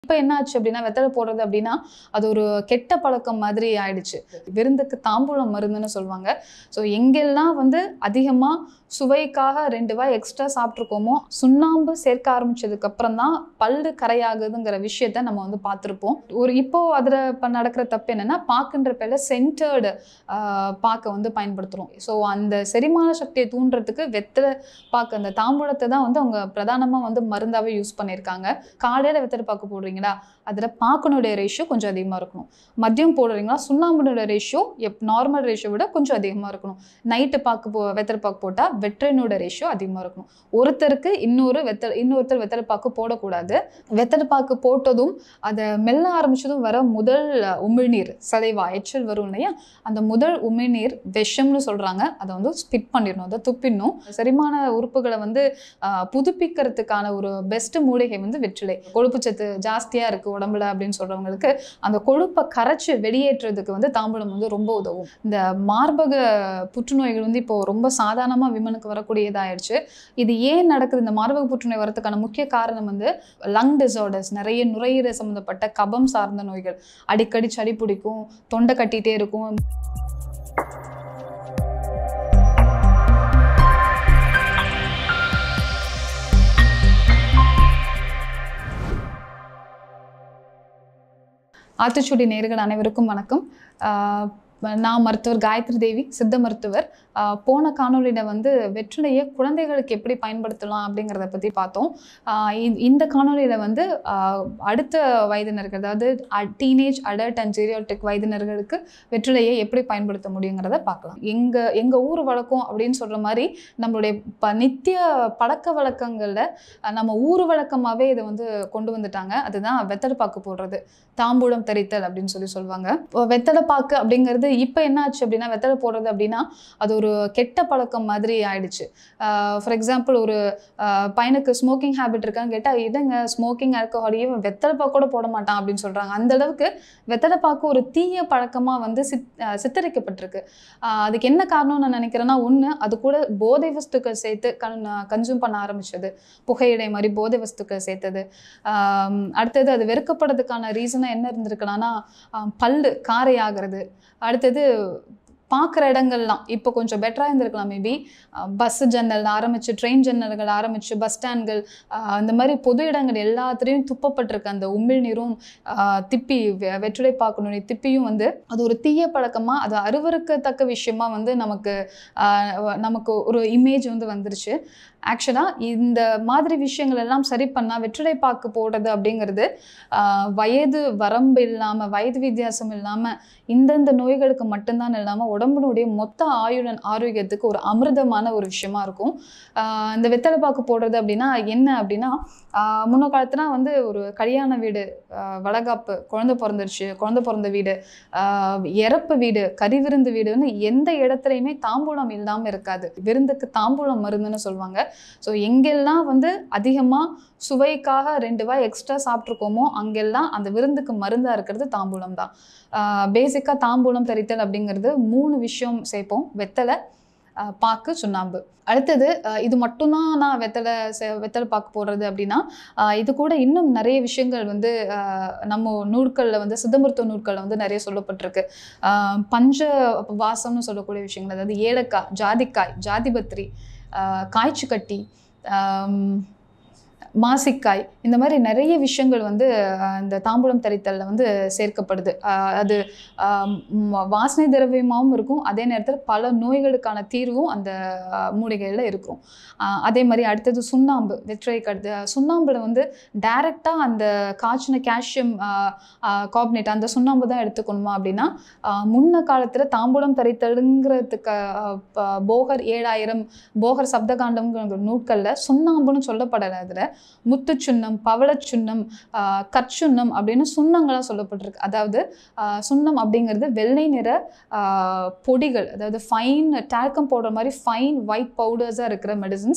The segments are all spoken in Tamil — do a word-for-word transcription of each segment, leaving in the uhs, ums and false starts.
இப்போ என்ன ஆச்சு அப்படின்னா வெத்தலை போடுறது அப்படின்னா அது ஒரு கெட்ட பழக்கம் மாதிரி ஆயிடுச்சு. விருந்துக்கு தாம்பூலம் மருந்துன்னு சொல்லுவாங்க. ஸோ எங்கெல்லாம் வந்து அதிகமாக சுவைக்காக ரெண்டு வாய் எக்ஸ்ட்ரா சாப்பிட்ருக்கோமோ சுண்ணாம்பு சேர்க்க ஆரம்பிச்சதுக்கு அப்புறம் தான் பல்லு கரையாகுதுங்கிற விஷயத்த நம்ம வந்து பார்த்துருப்போம். ஒரு இப்போ அதில் இப்போ நடக்கிற தப்பு என்னன்னா பாக்குன்ற பேர்ல சென்டர்டு பாக்கை வந்து பயன்படுத்துகிறோம். ஸோ அந்த செரிமான சக்தியை தூண்டுறதுக்கு வெத்தலை பாக்கு அந்த தாம்பூலத்தை தான் வந்து அவங்க பிரதானமாக வந்து மருந்தாவே யூஸ் பண்ணியிருக்காங்க. காலையில் வெத்தலை பாக்கு போடுறீங்களா அதில் பாக்கனுடைய ரேஷியோ கொஞ்சம் அதிகமாக இருக்கணும். மதியம் போடுறீங்களா சுண்ணாம்புனுடைய ரேஷியோ எப் நார்மல் ரேஷியோ விட கொஞ்சம் அதிகமாக இருக்கணும். நைட்டு பாக்கு போ வெத்தலை பாக்கு போட்டால் வெற்றினோட ரேஷியோ அதிகமாக இருக்கணும். ஒருத்தருக்கு இன்னொரு வெத்தலை இன்னொருத்தர் வெத்தலை பாக்கு போடக்கூடாது. வெத்தலை பாக்கு போட்டதும் அதை மெல்ல ஆரம்பிச்சதும் வர முதல் உமிழ்நீர் சதைவா எச்சல் வரும் இல்லையா, அந்த முதல் உமிழ்நீர் விஷம்னு சொல்கிறாங்க. அதை வந்து ஸ்பிட் பண்ணிடணும், அதை துப்பிடணும். செரிமான உறுப்புகளை வந்து புதுப்பிக்கிறதுக்கான ஒரு பெஸ்ட் மூலிகை வந்து வெற்றிலை. கொழுப்புச்சத்து ஜாஸ்தியாக இருக்குது உடம்புல அப்படின்னு சொல்கிறவங்களுக்கு அந்த கொழுப்பை கரைச்சி வெளியேற்றுறதுக்கு வந்து தாம்பூலம் வந்து ரொம்ப உதவும். இந்த மார்பக புற்றுநோய்கள் வந்து இப்போ ரொம்ப சாதாரணமாக விமனுக்கு வரக்கூடியதாயிடுச்சு. இது ஏன் நடக்குது? இந்த மார்பக புற்றுநோய் வரதுக்கான முக்கிய காரணம் வந்து லங் டிசார்டர்ஸ், நிறைய நுரையீரல் சம்மந்தப்பட்ட கபம் சார்ந்த நோய்கள். அடிக்கடி சளி பிடிக்கும், தொண்டை கட்டிகிட்டே இருக்கும். ஆத்திச்சூடி நேயர்கள் அனைவருக்கும் வணக்கம். நான் மருத்துவர் காயத்ரி தேவி, சித்த மருத்துவர். போன காணொலியில் வந்து வெற்றிலையை குழந்தைகளுக்கு எப்படி பயன்படுத்தலாம் அப்படிங்கிறத பற்றி பார்த்தோம். இந்த காணொலியில் வந்து அடுத்த வயதினர்கள், அதாவது டீனேஜ் அடல்ட் அண்ட் ஜீரியாட்டிக் வயதினர்களுக்கு வெற்றிலையை எப்படி பயன்படுத்த முடியுங்கிறத பார்க்கலாம். எங்கள் எங்கள் ஊர் வழக்கம் அப்படின்னு சொல்கிற மாதிரி நம்மளுடைய ப நித்திய பழக்க வழக்கங்களில் நம்ம ஊர் வழக்கமாகவே இதை வந்து கொண்டு வந்துட்டாங்க. அதுதான் வெத்தலை பாக்கு போடுறது, தாம்பூலம் தரித்தல் அப்படின்னு சொல்லி சொல்லுவாங்க. வெத்தலை பாக்கு அப்படிங்கிறது இப்போ என்ன ஆச்சு அப்படின்னா வெத்தலை போடுறது அப்படின்னா அது ஒரு கெட்ட பழக்கம் மாதிரி ஆயிடுச்சு. ஃபார் எக்ஸாம்பிள் ஒரு பையனுக்கு ஸ்மோக்கிங் ஹேபிட் இருக்கான்னு கேட்டால் இல்லைங்க ஸ்மோக்கிங் ஆல்கஹாலியே வெத்தலை பாக்கு கூட போட மாட்டான் அப்படின்னு சொல்கிறாங்க. அந்த அளவுக்கு வெத்தலை பாக்கு ஒரு தீய பழக்கமாக வந்து சித் சித்தரிக்கப்பட்டிருக்கு. அதுக்கு என்ன காரணம்னு நான் நினைக்கிறேன்னா, ஒன்று அது கூட போதை வஸ்துக்கள் சேர்த்து கன் கன்சியூம் பண்ண ஆரம்பிச்சது, புகையிலை மாதிரி போதை வஸ்துக்கள் சேர்த்தது. அடுத்தது அது வெறுக்கப்படுறதுக்கான ரீசனாக என்ன இருந்திருக்கலாம்னா பல்லு காரை ஆகிறது. அடுத்தது பார்க்குற இடங்கள்லாம் இப்போ கொஞ்சம் பெட்டராக இருந்திருக்கலாம். மேபி பஸ் ஜன்னல் ஆரம்பித்து, ட்ரெயின் ஜன்னல்கள் ஆரம்பித்து, பஸ் ஸ்டாண்ட்கள், அந்த மாதிரி பொது இடங்கள் எல்லாத்துலேயும் துப்பப்பட்டிருக்கு அந்த உமிழ்நீரும் திப்பி வெற்றிலை பாக்கணும் திப்பியும் வந்து அது ஒரு தீய பழக்கமாக, அது அருவருக்கத்தக்க விஷயமா வந்து நமக்கு நமக்கு ஒரு இமேஜ் வந்து வந்துருச்சு. ஆக்சுவலாக இந்த மாதிரி விஷயங்கள் எல்லாம் சரி பண்ணால் வெற்றிலை பாக்கு போடுறது அப்படிங்கிறது வயது வரம்பு இல்லாமல், வயது வித்தியாசம் இல்லாமல், இந்தந்த நோய்களுக்கு மட்டும்தான் இல்லாமல் உடம்புனுடைய மொத்த ஆயுடன் ஆரோக்கியத்துக்கு ஒரு அமிர்தமான ஒரு விஷயமா இருக்கும். இந்த வெத்தலை பாக்கு போடுறது அப்படின்னா என்ன அப்படின்னா, முன்ன காலத்துனா வந்து ஒரு கல்யாண வீடு, வளகாப்பு, குழந்தை பிறந்துருச்சு, குழந்தை பிறந்த வீடு, இறப்பு வீடு, கறி விருந்து வீடுன்னு எந்த இடத்துலையுமே தாம்பூலம் இல்லாமல் இருக்காது. விருந்துக்கு தாம்பூலம் மருந்துன்னு சொல்லுவாங்க. ஸோ எங்கெல்லாம் வந்து அதிகமாக சுவைக்காக ரெண்டு வாய் எக்ஸ்ட்ரா சாப்பிட்ருக்கோமோ அங்கெல்லாம் அந்த விருந்துக்கு மருந்தாக இருக்கிறது தாம்பூலம் தான். பேசிக்காக தாம்பூலம் தரித்தல் அப்படிங்கிறது மூணு விஷயம் சேர்ப்போம்: வெத்தலை, பாக்கு, சுண்ணாம்பு. அடுத்தது இது மட்டும்தான் நான் வெத்தலை வெத்தலை பாக்கு போடுறது அப்படின்னா இது கூட இன்னும் நிறைய விஷயங்கள் வந்து நம்ம நூல்களில் வந்து சித்த மருத்துவ நூல்களில் வந்து நிறைய சொல்லப்பட்டிருக்கு. பஞ்ச வாசம்னு சொல்லக்கூடிய விஷயங்கள், அதாவது ஏலக்காய், ஜாதிக்காய், ஜாதிபத்திரி, காய்ச்சி கட்டி, மாசிக்காய், இந்த மாதிரி நிறைய விஷயங்கள் வந்து இந்த தாம்பூலம் தரித்தலில் வந்து சேர்க்கப்படுது. அது வாசனை திரவியமாகவும் இருக்கும், அதே நேரத்தில் பல நோய்களுக்கான தீர்வும் அந்த மூலிகையில் இருக்கும். அதே மாதிரி அடுத்தது சுண்ணாம்பு. வெற்றிலை கடுத்து சுண்ணாம்பில் வந்து டைரெக்டாக அந்த காய்ச்சின கால்சியம் கார்பனேட் அந்த சுண்ணாம்பு தான் எடுத்துக்கணுமா அப்படின்னா, முன்ன காலத்தில் தாம்பூலம் தரித்தலுங்கிறதுக்கு போகர் ஏழாயிரம் போகர் சப்தகாண்டம்ங்கிற நூட்களில் சுண்ணாம்புன்னு சொல்லப்படலை. அதில் முத்து சுண்ணம், பவள சுண்ணம், கற்சுண்ணம் அப்படின்னு சுண்ணங்களாக சொல்லப்பட்டிருக்கு. அதாவது சுண்ணம் அப்படிங்கிறது வெள்ளை நிற பொடிகள், அதாவது ஃபைன் டால்கம் போடுற மாதிரி ஃபைன் ஒயிட் பவுடர்ஸாக இருக்கிற மெடிசன்ஸ்.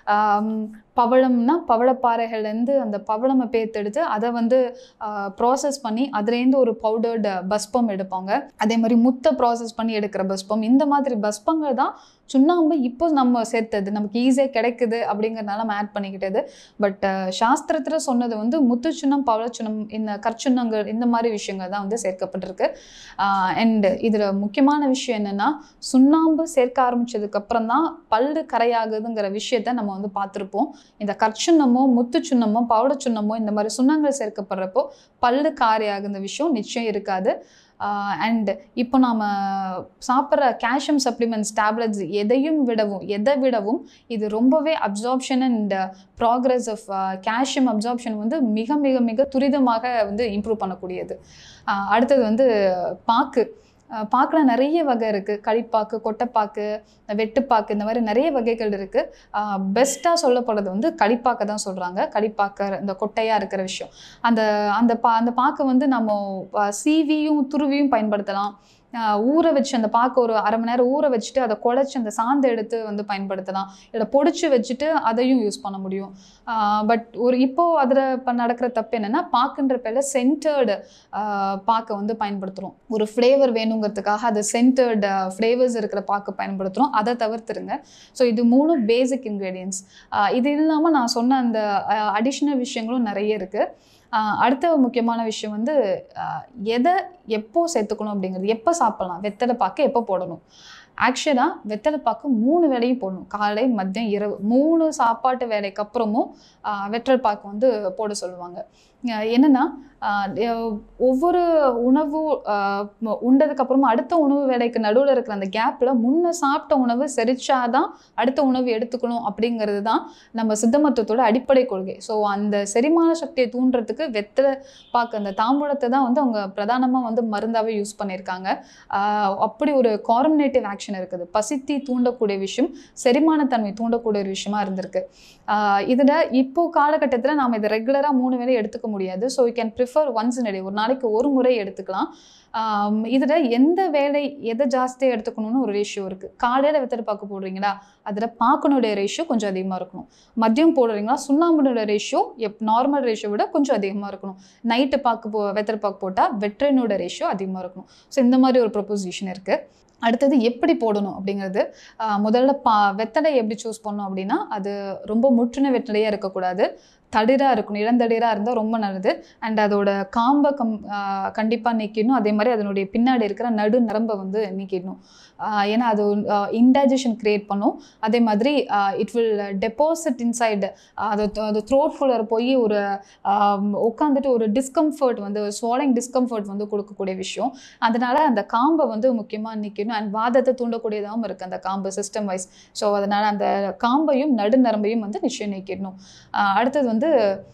பவளம்னா பவளப்பாறைகள்லேருந்து அந்த பவளமை பேத்தெடுத்து அதை வந்து ப்ராசஸ் பண்ணி அதுலேருந்து ஒரு பவுடர்டு பஸ்பம் எடுப்பாங்க. அதே மாதிரி முத்தை ப்ராசஸ் பண்ணி எடுக்கிற பஸ்பம், இந்த மாதிரி பஸ்பங்கள் தான் சுண்ணாம்பு இப்போ நம்ம சேர்த்தது, நமக்கு ஈஸியாக கிடைக்குது அப்படிங்கிறதுனால நம்ம ஆட் பண்ணிக்கிட்டது. பட் சாஸ்திரத்தில் சொன்னது வந்து முத்துச்சுண்ணம், பவளச்சுண்ணம், இந்த கற்சுண்ணங்கள், இந்த மாதிரி விஷயங்கள் தான் வந்து சேர்க்கப்பட்டிருக்கு. அண்ட் இதில் முக்கியமான விஷயம் என்னென்னா, சுண்ணாம்பு சேர்க்க ஆரம்பித்ததுக்கப்புறம் தான் பல்லு கரையாகுதுங்கிற விஷயத்த நம்ம வந்து பார்த்துருப்போம். இந்த கற்சுண்ணமோ முத்துச்சுண்ணமோ பவளச்சுண்ணமோ இந்த மாதிரி சுண்ணங்கள் சேர்க்கப்படுறப்போ பல்லு காரையாகுந்த விஷயம் நிச்சயம் இருக்காது. அண்ட் இப்போ நாம் சாப்பிட்ற கால்சியம் சப்ளிமெண்ட்ஸ், டேப்லெட்ஸ் எதையும் விடவும் எதை விடவும் இது ரொம்பவே absorption and progress of calcium absorption வந்து மிக மிக மிக துரிதமாக வந்து இம்ப்ரூவ் பண்ணக்கூடியது. அடுத்தது வந்து பாக்கு. பாக்கில் நிறைய வகை இருக்குது. களிப்பாக்கு, கொட்டைப்பாக்கு, வெட்டுப்பாக்கு, இந்த மாதிரி நிறைய வகைகள் இருக்குது. பெஸ்ட்டாக சொல்லப்படுறது வந்து களிப்பாக்கை தான் சொல்கிறாங்க. களிப்பாக்க இந்த கொட்டையாக இருக்கிற விஷயம், அந்த அந்த பா அந்த பாக்கை வந்து நம்ம சீவியும் துருவியும் பயன்படுத்தலாம். ஊற வச்சு அந்த பாக்க ஒரு அரை மணி நேரம் ஊற வச்சுட்டு அதை குழச்சி அந்த சாந்தை எடுத்து வந்து பயன்படுத்தலாம். இல்லை பொடிச்சு வச்சுட்டு அதையும் யூஸ் பண்ண முடியும். பட் ஒரு இப்போது அதில் இப்போ நடக்கிற தப்பு என்னென்னா, பாக்குன்ற பேரில் சென்டர்டு பாக்கை வந்து பயன்படுத்துகிறோம். ஒரு ஃப்ளேவர் வேணுங்கிறதுக்காக அது சென்டர்டு ஃப்ளேவர்ஸ் இருக்கிற பாக்கு பயன்படுத்துகிறோம். அதை தவிர்த்துருங்க. ஸோ இது மூணு பேசிக் இன்க்ரீடியன்ஸ். இது இல்லாமல் நான் சொன்ன அந்த அடிஷ்னல் விஷயங்களும் நிறைய இருக்குது. அடுத்த முக்கியமான விஷயம் வந்து எதை எப்போ சேர்த்துக்கணும் அப்படிங்கிறது. எப்போ சாப்பிட்லாம், வெத்தலை பாக்கு எப்போ போடணும். ஆக்சுவலாக வெத்தலை பாக்கு மூணு வேலையும் போடணும். காலை, மதியம், இரவு மூணு சாப்பாட்டு வேலைக்கு அப்புறமும் வெத்தலை பாக்கு வந்து போட சொல்லுவாங்க. என்னென்னா, ஒவ்வொரு உணவு உண்டதுக்கப்புறமா அடுத்த உணவு வேலைக்கு நடுவில் இருக்கிற அந்த கேப்பில் முன்ன சாப்பிட்ட உணவு செரிச்சாதான் அடுத்த உணவு எடுத்துக்கணும் அப்படிங்கிறது தான் நம்ம சித்த மருத்துவத்தோட அடிப்படை கொள்கை. ஸோ அந்த செரிமான சக்தியை தூண்டுறதுக்கு வெத்தலை பாக்கு, அந்த தாம்பூலத்தை தான் வந்து அவங்க பிரதானமாக வந்து மருந்தாகவே யூஸ் பண்ணியிருக்காங்க. அப்படி ஒரு கார்மினேட்டிவ் ஆக்ஷன் இருக்குது. பசித்தி தூண்டக்கூடிய விஷயம், செரிமானத்தன்மை தூண்டக்கூடிய ஒரு விஷயமா இருந்திருக்கு. இதில் இப்போ காலகட்டத்தில் நாம் இதை ரெகுலராக மூணு வேலை எடுத்துக்க முடியாது. So you can prefer once in a day, ஒரு நாளைக்கு ஒரு முறை எடுத்துக்கலாம். இதில் எந்த வேலை எதை ஜாஸ்தியாக எடுத்துக்கணும்னு ஒரு ரேஷியோ இருக்குது. காலையில் வெத்தலை பாக்கு போடுறீங்களா, அதில் பாக்கனுடைய ரேஷியோ கொஞ்சம் அதிகமாக இருக்கணும். மதியம் போடுறீங்களா, சுண்ணாம்புனுடைய ரேஷியோ எப் நார்மல் ரேஷியோ விட கொஞ்சம் அதிகமாக இருக்கணும். நைட்டு பாக்கு போ வெத்தலை பாக்கு போட்டால் வெற்றினோட ரேஷியோ அதிகமாக இருக்கணும். ஸோ இந்த மாதிரி ஒரு ப்ரொப்போசிஷன் இருக்குது. அடுத்தது எப்படி போடணும் அப்படிங்கிறது. முதல்ல பா வெத்தலை எப்படி சூஸ் பண்ணணும் அப்படின்னா, அது ரொம்ப முற்றின வெத்தலையாக இருக்கக்கூடாது, தடிராக இருக்கணும். இளந்தடிராக இருந்தால் ரொம்ப நல்லது. அண்ட் அதோட காம்பை கம் கண்டிப்பாக நீக்கிடணும். அதே மாதிரி அதனுடைய பின்னாடி இருக்கிற நடு நரம்பை வந்து நீக்கிடணும். ஏன்னா அது இன்டைஜஷன் க்ரியேட் பண்ணும். அதே மாதிரி இட் வில் டெபாசிட் இன்சைடு, அது அது த்ரோட்குள்ளே போய் ஒரு உட்காந்துட்டு ஒரு டிஸ்கம்ஃபர்ட் வந்து ஸ்வாலிங் டிஸ்கம்ஃபர்ட் வந்து கொடுக்கக்கூடிய விஷயம். அதனால் அந்த காம்பை வந்து முக்கியமாக நீக்கணும். அண்ட் வாதத்தை தூண்டக்கூடியதாகவும் இருக்குது அந்த காம்பு சிஸ்டம் வைஸ். ஸோ அதனால் அந்த காம்பையும் நடு நரம்பையும் வந்து நிச்சயம் நீக்கிடணும். அடுத்தது வந்து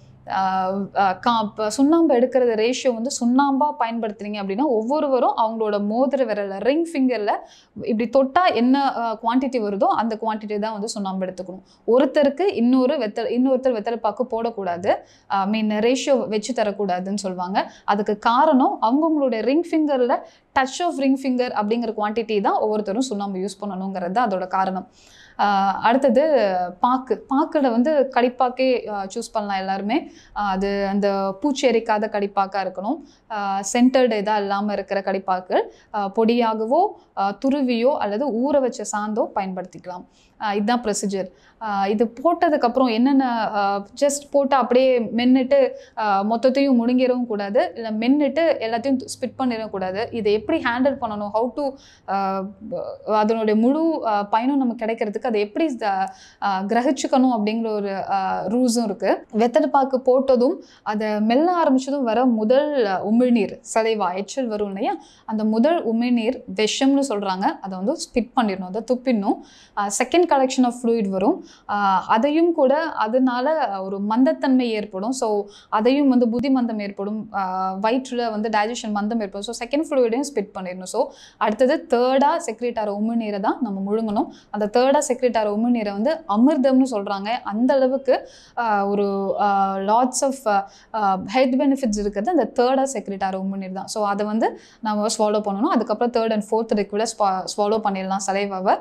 கா சுண்ணாம்பு எடுக்கிறது ரேஷியோ வந்து சுண்ணாம்பாக பயன்படுத்துறீங்க அப்படின்னா, ஒவ்வொருவரும் அவங்களோட மோதிர விரலில் ரிங் ஃபிங்கரில் இப்படி தொட்டால் என்ன குவான்டிட்டி வருதோ அந்த குவான்டிட்டி தான் வந்து சுண்ணாம்பு எடுத்துக்கணும். ஒருத்தருக்கு இன்னொரு வெத்தலை இன்னொருத்தர் வெத்தலை பாக்கு போடக்கூடாது, மீன் ரேஷியோ வச்சு தரக்கூடாதுன்னு சொல்லுவாங்க. அதுக்கு காரணம் அவங்கவுங்களுடைய ரிங் ஃபிங்கரில் டச் ஆஃப் ரிங் ஃபிங்கர் அப்படிங்கிற குவான்டிட்டி தான் ஒவ்வொருத்தரும் சுண்ணாம்பு யூஸ் பண்ணணுங்கிறது தான் அதோட காரணம். அடுத்தது பாக்கு. பாக்கில் வந்து கடிப்பாக்கே சூஸ் பண்ணலாம் எல்லாருமே. அது அந்த பூச்சி எரிக்காத கடிப்பாக்காக இருக்கணும். சென்டர்டு இதாக இல்லாமல் இருக்கிற கடிப்பாக்கள் பொடியாகவோ துருவியோ அல்லது ஊற வச்ச சாந்தோ பயன்படுத்திக்கலாம். இதுதான் ப்ரொசீஜர். இது போட்டதுக்கப்புறம் என்னென்ன ஜஸ்ட் போட்டு அப்படியே மென்னுட்டு மொத்தத்தையும் முழுங்கிடவும் கூடாது, இல்லை மென்னுட்டு எல்லாத்தையும் ஸ்பிட் பண்ணிடவும் கூடாது. இதை எப்படி ஹேண்டில் பண்ணணும், ஹவு டு அதனுடைய முழு பயனும் நமக்கு கிடைக்கிறதுக்கு அதை எப்படி கிரகிச்சுக்கணும் அப்படிங்கிற ஒரு ரூல்ஸும் இருக்குது. வெத்தலை பாக்கு போட்டதும் அதை மெல்ல ஆரம்பித்ததும் வர முதல் உமிழ்நீர் சலைவா எச்சல் வரும் இல்லையா, அந்த முதல் உமிழ்நீர் விஷம்னு சொல்கிறாங்க. அதை வந்து ஸ்பிட் பண்ணிடணும், அதை துப்பிடணும். செகண்ட் கலெக்ஷன் ஆஃப் ஃப்ளூயிட் வரும். அதையும் கூட அதனால ஒரு மந்தத்தன்மை ஏற்படும். ஸோ அதையும் வந்து புத்தி மந்தம் ஏற்படும், வயிற்றில் வந்து டைஜஷன் மந்தம் ஏற்படும். ஸோ செகண்ட் ஃப்ளூயிடையும் ஸ்பிட் பண்ணிடணும். ஸோ அடுத்தது தேர்டாக செக்ரேட் ஆகிற உமிழ்நீரை தான் நம்ம முழுங்கணும். அந்த தேர்டாக செக்ரேட் ஆகிற உமிழ்நீரை வந்து அமிர்தம்னு சொல்கிறாங்க. அந்த அளவுக்கு ஒரு லாட்ஸ் ஆஃப் ஹெல்த் பெனிஃபிட்ஸ் இருக்கிறது அந்த தேர்டாக செக்ரேட் ஆகிற உமிழ்நீர் தான். ஸோ அதை வந்து நம்ம ஸ்வாலோ பண்ணணும். அதுக்கப்புறம் தேர்ட் அண்ட் ஃபோர்த் லிக்விடை ஸ்வா ஸ்வாலோ பண்ணிடலாம் சலைவாவை.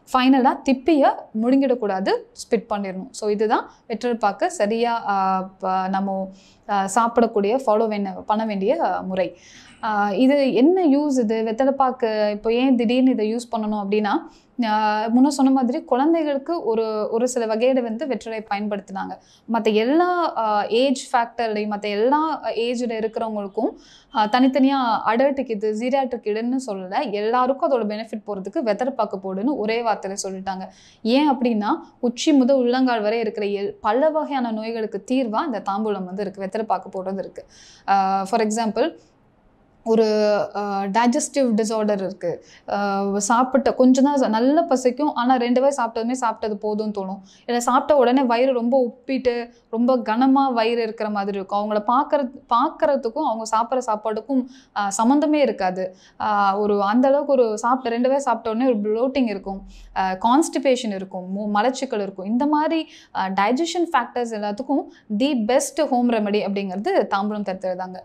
ஃபைனலாக திப்பியை முழுங்கிடக்கூடாது, ஸ்பிட் பண்ணிடணும். ஸோ இதுதான் வெற்றிலைப்பாக்கு சரியாக நம்ம சாப்பிடக்கூடிய ஃபாலோ பண்ண வேண்டிய முறை. இது என்ன யூஸ்? இது வெத்தலைப்பாக்கு இப்போ ஏன் திடீர்னு இதை யூஸ் பண்ணணும் அப்படின்னா, முன்ன சொன்ன மாதிரி குழந்தைகளுக்கு ஒரு ஒரு சில வகையில் வந்து வெற்றிலை பயன்படுத்தினாங்க. மற்ற எல்லா ஏஜ் ஃபேக்டர்லையும் மற்ற எல்லா ஏஜில் இருக்கிறவங்களுக்கும் தனித்தனியாக அடல்ட்டுக்கு இது ஜீரியாட்ரிக் இதுன்னு சொல்லலை, எல்லாருக்கும் அதோட பெனிஃபிட் போகிறதுக்கு வெத்தலைப்பாக்கு போடுன்னு ஒரே வார்த்தையில் சொல்லிட்டாங்க. ஏன் அப்படின்னா உச்சி முதல் உள்ளங்கால் வரை இருக்கிற எல் பல வகையான நோய்களுக்கு தீர்வாக இந்த தாம்பூலம் வந்து இருக்குது, வெத்தலைப்பாக்கு போடுறது இருக்குது. ஃபார் எக்ஸாம்பிள், ஒரு டைஜஸ்டிவ் டிஸார்டர் இருக்குது, சாப்பிட்ட கொஞ்சம் தான் நல்ல பசிக்கும், ஆனால் ரெண்டு வாய் சாப்பிட்டதுமே சாப்பிட்டது போதும்னு தோணும். இல்லை சாப்பிட்ட உடனே வயிறு ரொம்ப உப்பிட்டு ரொம்ப கனமாக வயிறு இருக்கிற மாதிரி இருக்கும். அவங்கள பார்க்கறது பார்க்கறதுக்கும் அவங்க சாப்பிட்ற சாப்பாடுக்கும் சம்மந்தமே இருக்காது. ஒரு அந்தளவுக்கு ஒரு சாப்பிட்ட ரெண்டு வாய் சாப்பிட்ட உடனே ஒரு ப்ளோட்டிங் இருக்கும், கான்ஸ்டிபேஷன் இருக்கும், மலச்சிக்கல் இருக்கும். இந்த மாதிரி டைஜஷன் ஃபேக்டர்ஸ் எல்லாத்துக்கும் தி பெஸ்ட் ஹோம் ரெமெடி அப்படிங்கிறது தாம்பூலம் தருத்துறதாங்க.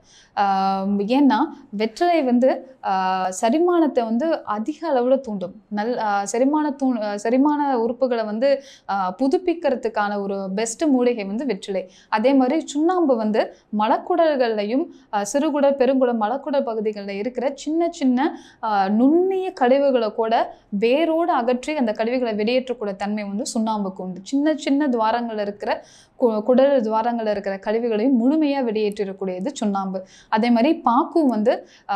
ஏன்னா வெற்றிலை வந்து செரிமானத்தை வந்து அதிக அளவில் தூண்டும். நல் செரிமான தூ செரிமான உறுப்புகளை வந்து புதுப்பிக்கிறதுக்கான ஒரு பெஸ்ட் மூலிகை வந்து வெற்றிலை. அதே மாதிரி சுண்ணாம்பு வந்து மலக்குடல்கள்லையும் சிறுகுடல் பெருங்குடல் மலக்குடல் பகுதிகளில் இருக்கிற சின்ன சின்ன நுண்ணிய கழிவுகளை கூட வேரோடு அகற்றி அந்த கழிவுகளை வெளியேற்றக்கூடிய தன்மை வந்து சுண்ணாம்புக்கு உண்டு. சின்ன சின்ன துவாரங்கள் இருக்கிற குடல் துவாரங்கள் இருக்கிற கழிவுகளையும் முழுமையாக வெளியேற்றக்கூடியது சுண்ணாம்பு. அதே மாதிரி பாக்கும் வந்து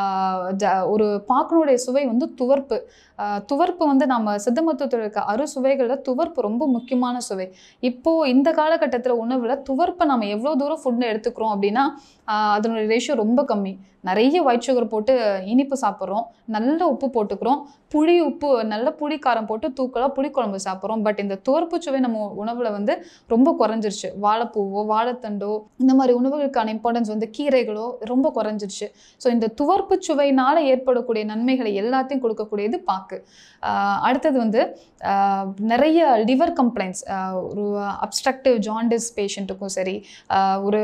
ஒரு பாக்கினுடைய சுவை வந்து துவர்ப்பு. துவர்ப்பு வந்து நம்ம சித்த மருத்துவத்தில் இருக்க அறு சுவைகளில் துவர்ப்பு ரொம்ப முக்கியமான சுவை. இப்போது இந்த காலகட்டத்தில் உணவில் துவர்ப்பை நம்ம எவ்வளோ தூரம் ஃபுட்டில் எடுத்துக்கிறோம் அப்படின்னா அதனுடைய ரேஷியோ ரொம்ப கம்மி. நிறைய ஒயிட் சுகர் போட்டு இனிப்பு சாப்பிட்றோம், நல்ல உப்பு போட்டுக்கிறோம், புளி உப்பு நல்ல புளிக்காரம் போட்டு தூக்கலாக புளிக்குழம்பு சாப்பிட்றோம். பட் இந்த துவர்ப்பு சுவை நம்ம உணவில் வந்து ரொம்ப குறைஞ்சிருச்சு. வாழைப்பூவோ வாழைத்தண்டோ இந்த மாதிரி உணவுகளுக்கான இம்பார்ட்டன்ஸ் வந்து கீரைகளோ ரொம்ப குறைஞ்சிருச்சு. ஸோ இந்த துவர்ப்பு சுவையினால் ஏற்படக்கூடிய நன்மைகளை எல்லாத்தையும் கொடுக்கக்கூடியது பாக்கு. அடுத்தது வந்து நிறைய லிவர் கம்ப்ளைண்ட்ஸ், ஒரு அப்ஸ்ட்ரக்டிவ் ஜாண்டிஸ் பேஷண்ட்டுக்கும் சரி, ஒரு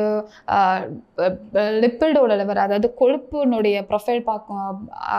லிப்பிடோட லெவல் அதாவது கொழுப்புனுடைய ப்ரொஃபைல் பார்க்கும்,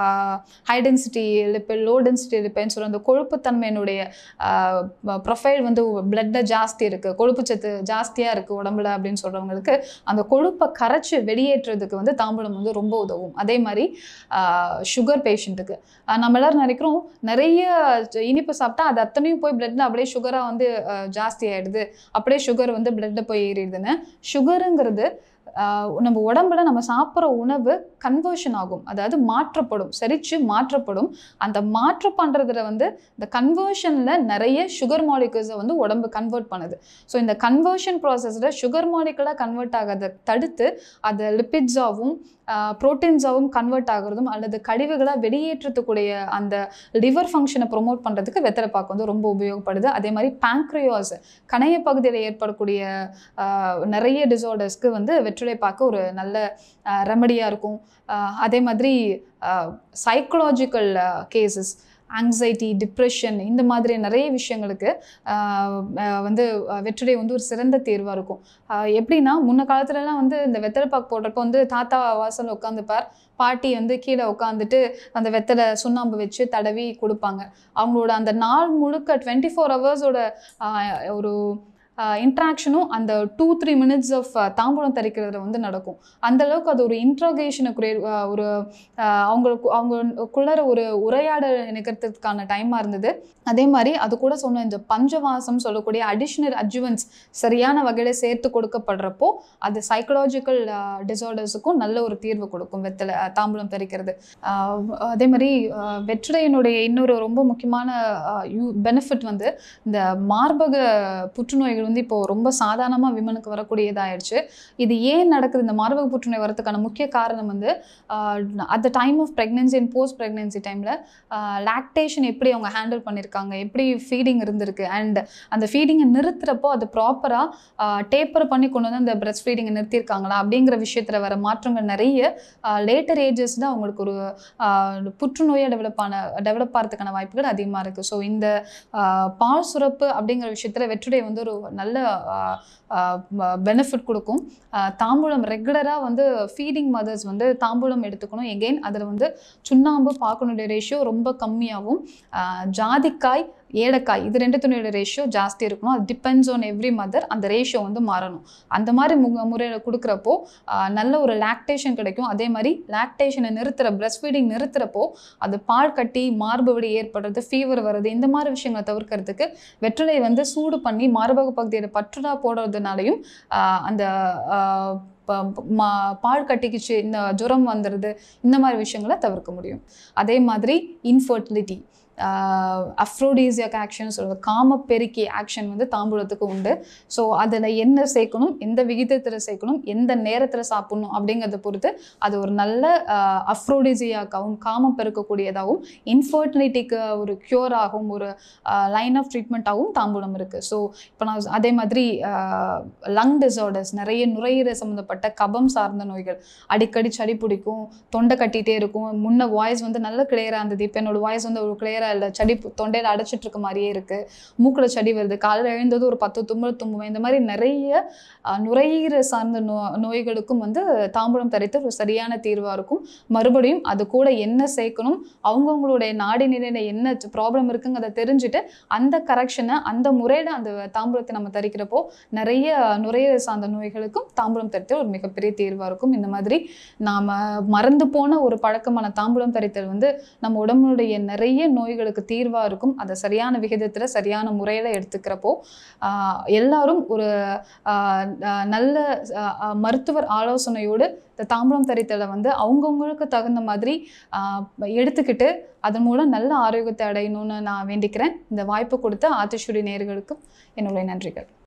high density lipid low density லிப்பிட்னு சொல்கிற அந்த கொழுப்புத்தன்மையினுடைய ப்ரொஃபைல் வந்து பிளட்டில் ஜாஸ்தி இருக்குது, கொழுப்பு சத்து ஜாஸ்தியாக இருக்குது உடம்புல அப்படின்னு சொல்கிறவங்களுக்கு அந்த கொழுப்பை கரைச்சி வெளியேற்றுறதுக்கு வந்து தாம்பூலம் வந்து ரொம்ப உதவும். அதே மாதிரி சுகர் பேஷண்ட்டுக்கு நம்ம எல்லோரும் நினைக்கிறோம் நிறைய இனிப்பு சாப்பிட்டா அது அத்தனையும் போய் பிளட்டில் அப்படியே சுகராக வந்து ஜாஸ்தி ஆகிடுது, அப்படியே சுகர் வந்து பிளட்டில் போய் ஏறிடுதுன்னு. சுகருங்கிறது நம்ம உடம்புல நம்ம சாப்பிட்ற உணவு கன்வர்ஷன் ஆகும், அதாவது மாற்றப்படும், செரிச்சு மாற்றப்படும். அந்த மாற்ற பண்ணுறதுல வந்து இந்த கன்வர்ஷனில் நிறைய சுகர் மாலிகுல்ஸை வந்து உடம்பு கன்வெர்ட் பண்ணுது. ஸோ இந்த கன்வர்ஷன் ப்ராசஸில் சுகர் மாலிகுலாக கன்வெர்ட் ஆகாத தடுத்து அதை லிப்பிட்ஸாகவும் ப்ரோட்டீன்ஸாகவும் கன்வெர்ட் ஆகிறதும் அல்லது கழிவுகளாக வெளியேற்றத்துக்கூடிய அந்த லிவர் ஃபங்க்ஷனை ப்ரொமோட் பண்ணுறதுக்கு வெத்தலைப்பாக்கு வந்து ரொம்ப உபயோகப்படுது. அதே மாதிரி பேங்க்ரியாஸ் கணைய பகுதியில் ஏற்படக்கூடிய நிறைய டிஸார்டர்ஸ்க்கு வந்து வெற்றிலைப்பாக்கு ஒரு நல்ல ரெமடியாக இருக்கும். அதே மாதிரி சைக்கலாஜிக்கல் கேசஸ், ஆங்ஸைட்டி, டிப்ரெஷன் இந்த மாதிரி நிறைய விஷயங்களுக்கு வந்து வெற்றிலை வந்து ஒரு சிறந்த தேர்வாக இருக்கும். எப்படின்னா முன்ன காலத்துலலாம் வந்து இந்த வெத்தலைப்பாக்கு போடுறப்போ வந்து தாத்தா வாசல் உட்காந்துப்பார், பாட்டி வந்து கீழே உட்காந்துட்டு அந்த வெத்தலை சுண்ணாம்பு வச்சு தடவி கொடுப்பாங்க. அவங்களோட அந்த நாள் முழுக்க டுவெண்ட்டி ஃபோர் ஹவர்ஸோட ஒரு இன்ட்ராக்ஷனும் அந்த டூ த்ரீ மினிட்ஸ் ஆஃப் தாம்பூலம் தரிக்கிறதுல வந்து நடக்கும். அந்தளவுக்கு அது ஒரு இன்ட்ராகேஷனுக்குரிய ஒரு அவங்களுக்கு அவங்களுக்குள்ளார ஒரு உரையாடல் நிகழ்த்துறதுக்கான டைமாக இருந்தது. அதே மாதிரி அது கூட சொன்ன இந்த பஞ்சவாசம் சொல்லக்கூடிய அடிஷ்னல் அட்ஜுவன்ஸ் சரியான வகையில் சேர்த்து கொடுக்கப்படுறப்போ அது சைக்கலாஜிக்கல் டிஸார்டர்ஸுக்கும் நல்ல ஒரு தீர்வு கொடுக்கும் வெத்தலை தாம்பூலம் தரிக்கிறது. அதே மாதிரி வெற்றிலையினுடைய இன்னொரு ரொம்ப முக்கியமான யூ பெனிஃபிட் வந்து இந்த மார்பக புற்றுநோய்கள் வந்து இப்போ ரொம்ப சாதாரணமாக விமனுக்கு வரக்கூடியதாயிடுச்சு. இது ஏன் நடக்குது? இந்த மார்பக புற்றுநோய் வரதுக்கான முக்கிய காரணம் வந்து at the time of pregnancy and post pregnancy டைமில் லாக்டேஷன் எப்படி அவங்க ஹேண்டில் பண்ணியிருக்காங்க, எப்படி ஃபீடிங் இருந்திருக்கு, அண்ட் அந்த ஃபீடிங்கை நிறுத்துறப்போ அது ப்ராப்பராக டேப்பர் பண்ணி கொண்டு வந்து அந்த பிரெஸ்ட் ஃபீடிங்கை நிறுத்தியிருக்காங்களா அப்படிங்கிற விஷயத்தில் வர மாற்றங்கள் நிறைய லேட்டர் ஏஜஸ் தான் அவங்களுக்கு ஒரு புற்றுநோயை டெவலப் ஆன டெவலப் ஆகிறதுக்கான வாய்ப்புகள் அதிகமாக இருக்குது. ஸோ இந்த பால் சுரப்பு அப்படிங்கிற விஷயத்தில் வெற்றிலை வந்து ஒரு நல்ல பெனிஃபிட் கொடுக்கும். தாம்பூலம் ரெகுலராக வந்து ஃபீடிங் மதர்ஸ் வந்து தாம்பூலம் எடுத்துக்கணும். எகெயின் அதில் வந்து சுண்ணாம்பு பாக்கனுடைய ரேஷியோ ரொம்ப கம்மியாகவும், ஜாதிக்காய் ஏலக்காய் இது ரெண்டுத்துனோட ரேஷியோ ஜாஸ்தி இருக்கணும். அது டிபெண்ட்ஸ் ஆன் எவ்ரி மதர். அந்த ரேஷியோ வந்து மாறணும். அந்த மாதிரி மு முறையில் கொடுக்குறப்போ நல்ல ஒரு லாக்டேஷன் கிடைக்கும். அதே மாதிரி லாக்டேஷனை நிறுத்துகிற பிரஸ்ட் ஃபீடிங் நிறுத்துகிறப்போ அது பால் கட்டி மார்பு வலி ஏற்படுறது, ஃபீவர் வருது, இந்த மாதிரி விஷயங்களை தவிர்க்கிறதுக்கு வெற்றிலை வந்து சூடு பண்ணி மார்பக பகுதியோட பற்றுடா போடுறதுனாலையும் அந்த பால் கட்டிக்கிச்சு இந்த ஜுரம் வந்துடுது, இந்த மாதிரி விஷயங்களை தவிர்க்க முடியும். அதே மாதிரி இன்ஃபர்டிலிட்டி அஃப்ரோடீசியாக் ஆக்ஷன் சொல்கிறது, காம பெருக்கி ஆக்ஷன் வந்து தாம்பூலத்துக்கு உண்டு. ஸோ அதில் என்ன சேர்க்கணும், எந்த விகிதத்தில் சேர்க்கணும், எந்த நேரத்தில் சாப்பிடணும் அப்படிங்கிறத பொறுத்து அது ஒரு நல்ல அஃப்ரோடிசியாக்காகவும் காமம் பெருக்கக்கூடியதாகவும் இன்ஃபர்டிலிட்டிக்கு ஒரு க்யூர் ஆகும் ஒரு லைன் ஆஃப் ட்ரீட்மெண்ட்டாகவும் தாம்பூலம் இருக்குது. ஸோ இப்போ நான் அதே மாதிரி லங் டிசார்டர்ஸ், நிறைய நுரையீரல் சம்மந்தப்பட்ட கபம் சார்ந்த நோய்கள், அடிக்கடி சளி பிடிக்கும், தொண்டை கட்டிகிட்டே இருக்கும், முன்ன வாய்ஸ் வந்து நல்ல கிளியராக இருந்தது, இப்போ என்னோட வாய்ஸ் வந்து ஒரு கிளியராக இல்லை, சடி தொண்டையில் அடைச்சிட்டு இருக்க மாதிரியே இருக்கு, மூக்கில் சடி வருது, காலையில் எழுந்தது ஒரு பத்து தும்மல் தும்புவேன், இந்த மாதிரி நிறைய நுரையீரல் சார்ந்த நோ நோய்களுக்கும் வந்து தாம்பூலம் தரித்து ஒரு சரியான தீர்வாக இருக்கும். மறுபடியும் அது கூட என்ன சேர்க்கணும், அவங்கவுங்களுடைய நாடி நிலையில் என்ன ப்ராப்ளம் இருக்குங்கிறத தெரிஞ்சுட்டு அந்த கரெக்ஷனை அந்த முறையில் அந்த தாம்பூலத்தை நம்ம தரிக்கிறப்போ நிறைய நுரையீரல் சார்ந்த நோய்களுக்கும் தாம்பூலம் தரித்தல் ஒரு மிகப்பெரிய தீர்வாக இருக்கும். இந்த மாதிரி நாம் மறந்து போன ஒரு பழக்கமான தாம்பூலம் தரித்தல் வந்து நம்ம உடம்புடைய நிறைய நோய்களுக்கு தீர்வாக இருக்கும். அதை சரியான விகிதத்தில் சரியான முறையில் எடுத்துக்கிறப்போ எல்லாரும் ஒரு நல்ல மருத்துவர் ஆலோசனையோடு இந்த தாம்பூலம் தரித்தலை வந்து அவங்கவுங்களுக்கு தகுந்த மாதிரி எடுத்துக்கிட்டு அதன் மூலம் நல்ல ஆரோக்கியத்தை அடையணும்னு நான் வேண்டிக்கிறேன். இந்த வாய்ப்பு கொடுத்த ஆத்திச்சூடி நேயர்களுக்கு என்னுடைய நன்றிகள்.